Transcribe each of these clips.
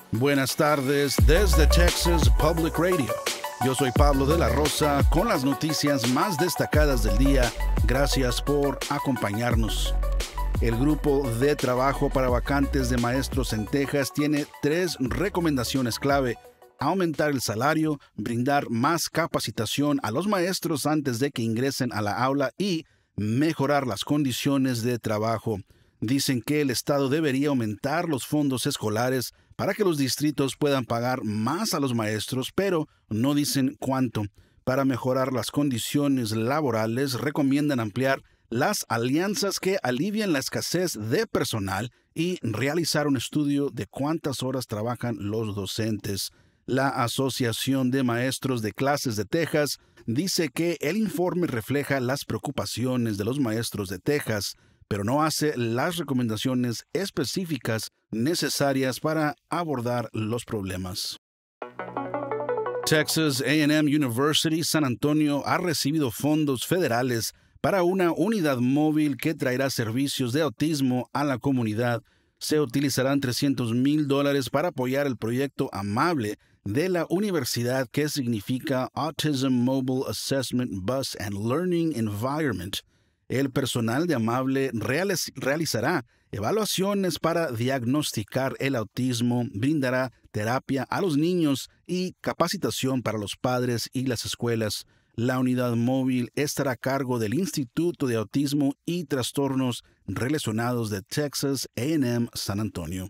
Buenas tardes desde Texas Public Radio. Yo soy Pablo de la Rosa con las noticias más destacadas del día. Gracias por acompañarnos. El grupo de trabajo para vacantes de maestros en Texas tiene 3 recomendaciones clave: aumentar el salario, brindar más capacitación a los maestros antes de que ingresen a la aula y mejorar las condiciones de trabajo. Dicen que el Estado debería aumentar los fondos escolares para que los distritos puedan pagar más a los maestros, pero no dicen cuánto. Para mejorar las condiciones laborales, recomiendan ampliar las alianzas que alivian la escasez de personal y realizar un estudio de cuántas horas trabajan los docentes. La Asociación de Maestros de Clases de Texas dice que el informe refleja las preocupaciones de los maestros de Texas, pero no hace las recomendaciones específicas necesarias para abordar los problemas. Texas A&M University San Antonio ha recibido fondos federales para una unidad móvil que traerá servicios de autismo a la comunidad. Se utilizarán $300,000 para apoyar el proyecto Amable de la universidad, que significa Autism Mobile Assessment Bus and Learning Environment. El personal de Amable realizará evaluaciones para diagnosticar el autismo, brindará terapia a los niños y capacitación para los padres y las escuelas. La unidad móvil estará a cargo del Instituto de Autismo y Trastornos Relacionados de Texas A&M San Antonio.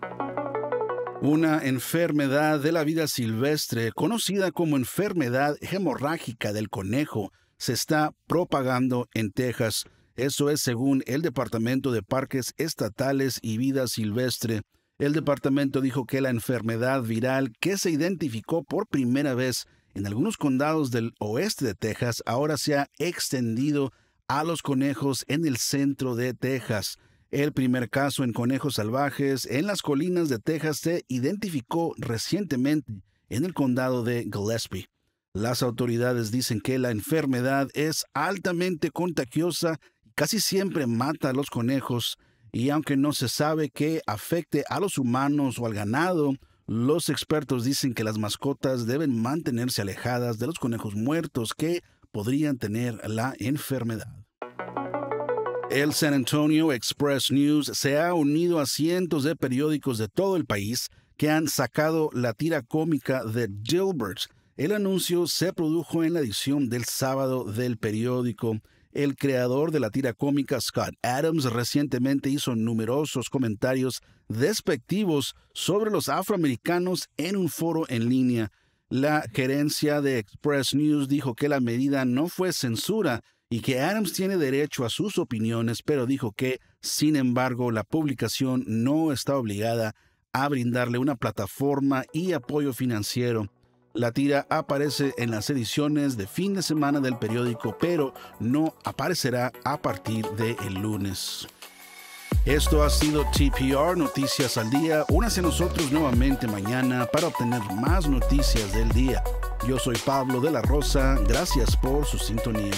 Una enfermedad de la vida silvestre, conocida como enfermedad hemorrágica del conejo, se está propagando en Texas. Eso es según el Departamento de Parques Estatales y Vida Silvestre. El departamento dijo que la enfermedad viral, que se identificó por primera vez en algunos condados del oeste de Texas, ahora se ha extendido a los conejos en el centro de Texas. El primer caso en conejos salvajes en las colinas de Texas se identificó recientemente en el condado de Gillespie. Las autoridades dicen que la enfermedad es altamente contagiosa y casi siempre mata a los conejos, y aunque no se sabe que afecte a los humanos o al ganado, los expertos dicen que las mascotas deben mantenerse alejadas de los conejos muertos que podrían tener la enfermedad. El San Antonio Express News se ha unido a cientos de periódicos de todo el país que han sacado la tira cómica de Dilbert. El anuncio se produjo en la edición del sábado del periódico. El creador de la tira cómica, Scott Adams, recientemente hizo numerosos comentarios despectivos sobre los afroamericanos en un foro en línea. La gerencia de Express News dijo que la medida no fue censura y que Adams tiene derecho a sus opiniones, pero dijo que, sin embargo, la publicación no está obligada a brindarle una plataforma y apoyo financiero. La tira aparece en las ediciones de fin de semana del periódico, pero no aparecerá a partir del lunes. Esto ha sido TPR Noticias al Día. Únase a nosotros nuevamente mañana para obtener más noticias del día. Yo soy Pablo de la Rosa. Gracias por su sintonía.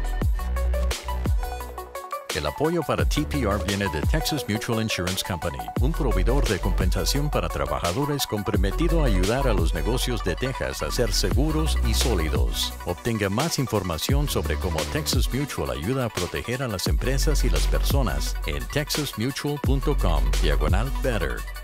El apoyo para TPR viene de Texas Mutual Insurance Company, un proveedor de compensación para trabajadores comprometido a ayudar a los negocios de Texas a ser seguros y sólidos. Obtenga más información sobre cómo Texas Mutual ayuda a proteger a las empresas y las personas en texasmutual.com/better.